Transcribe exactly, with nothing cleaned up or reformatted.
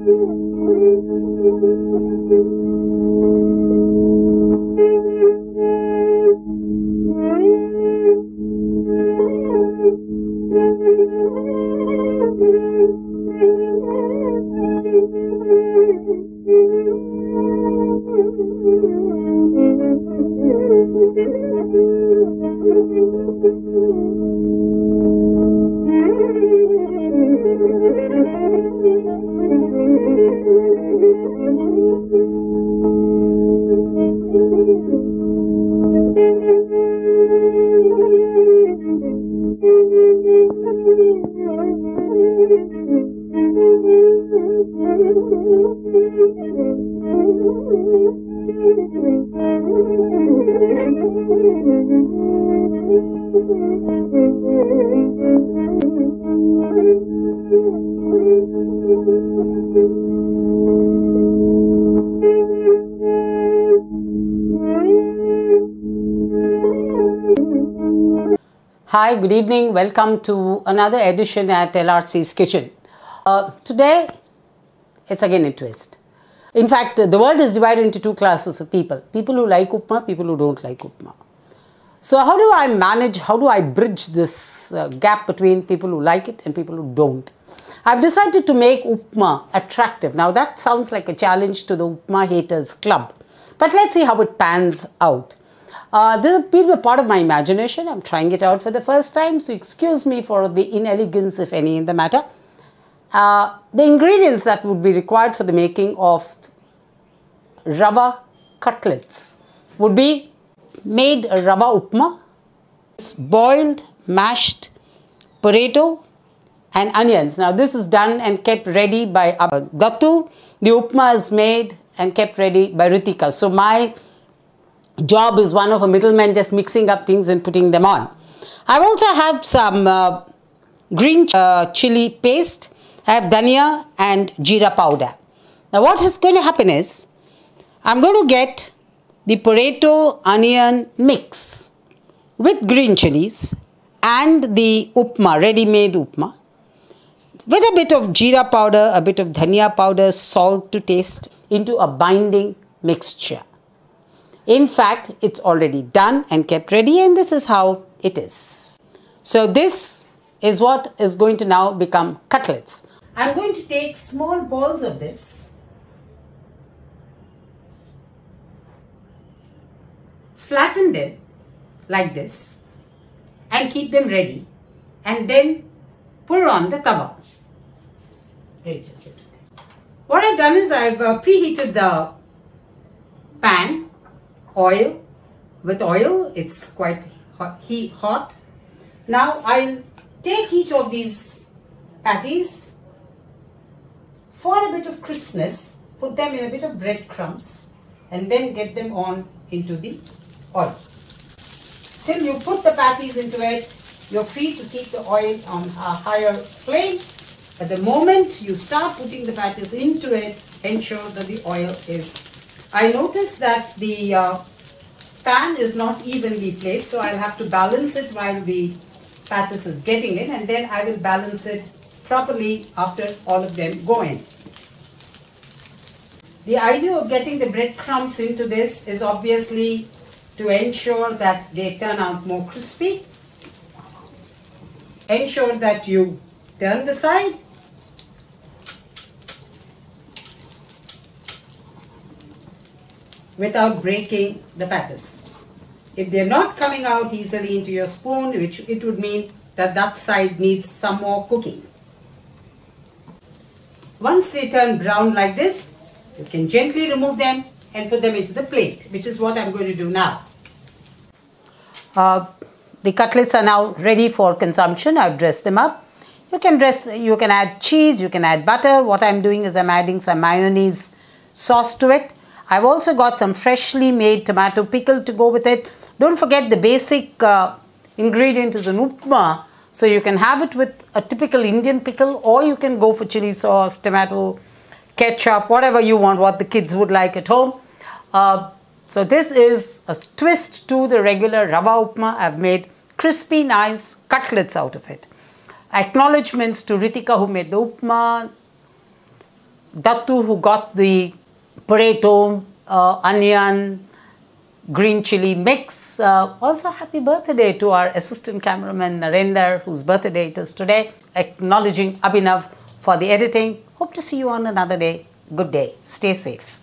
Hi, good evening. Welcome to another edition at L R C's Kitchen. Uh, today, it's again a twist. In fact, the world is divided into two classes of people. People who like upma, people who don't like upma. So how do I manage, how do I bridge this uh, gap between people who like it and people who don't? I've decided to make upma attractive. Now that sounds like a challenge to the Upma Haters Club. But let's see how it pans out. Uh, this has been a part of my imagination. I'm trying it out for the first time, so excuse me for the inelegance, if any, in the matter. Uh, the ingredients that would be required for the making of rava cutlets would be made rava upma, boiled, mashed potato and onions. Now this is done and kept ready by uh, Dattu. The upma is made and kept ready by Ritika. So my job is one of a middleman, just mixing up things and putting them on. I also have some uh, green uh, chili paste. I have dhania and jeera powder. Now what is going to happen is, I'm going to get the potato onion mix with green chilies and the upma, ready-made upma, with a bit of jeera powder, a bit of dhania powder, salt to taste, into a binding mixture. In fact, it's already done and kept ready, and this is how it is. So this is what is going to now become cutlets. I'm going to take small balls of this, flatten them like this and keep them ready, and then put on the tawa. What I've done is I've uh, preheated the pan. Oil, with oil, it's quite hot, heat, hot. Now I'll take each of these patties, for a bit of crispness, put them in a bit of breadcrumbs and then get them on into the oil. Till you put the patties into it, you're free to keep the oil on a higher flame. At the moment you start putting the patties into it, ensure that the oil is. I noticed that the uh, pan is not evenly placed, so I'll have to balance it while the patties is getting in, and then I will balance it properly after all of them go in. The idea of getting the breadcrumbs into this is obviously to ensure that they turn out more crispy. Ensure that you turn the side. Without breaking the patties. If they're not coming out easily into your spoon, which it would mean that that side needs some more cooking. Once they turn brown like this, you can gently remove them and put them into the plate, which is what I'm going to do now. Uh, the cutlets are now ready for consumption. I've dressed them up. You can dress, you can add cheese, you can add butter. What I'm doing is I'm adding some mayonnaise sauce to it. I've also got some freshly made tomato pickle to go with it. Don't forget the basic uh, ingredient is an upma. So you can have it with a typical Indian pickle, or you can go for chili sauce, tomato, ketchup, whatever you want, what the kids would like at home. Uh, so this is a twist to the regular rava upma. I've made crispy, nice cutlets out of it. Acknowledgements to Ritika who made the upma, Dattu, who got the potato, uh, onion, green chili mix. Uh, also happy birthday to our assistant cameraman Narendra, whose birthday it is today. Acknowledging Abhinav for the editing. Hope to see you on another day. Good day. Stay safe.